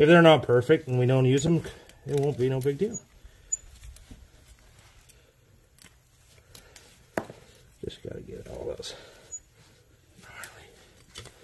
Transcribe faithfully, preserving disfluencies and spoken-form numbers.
If they're not perfect and we don't use them, it won't be no big deal. Just got to get all those